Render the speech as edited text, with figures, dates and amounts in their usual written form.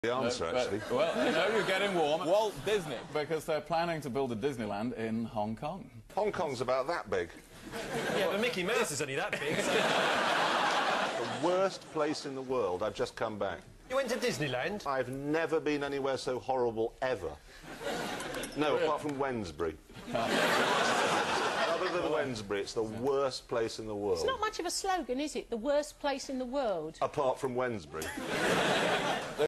The answer, actually. Well, you know, you're getting warm. Walt Disney, because they're planning to build a Disneyland in Hong Kong. Hong Kong's about that big. Yeah, but Mickey Mouse is only that big. The worst place in the world. I've just come back. You went to Disneyland? I've never been anywhere so horrible, ever. No, apart from Wednesbury. Other than Wednesbury, it's the worst place in the world. It's not much of a slogan, is it? The worst place in the world. Apart from Wednesbury.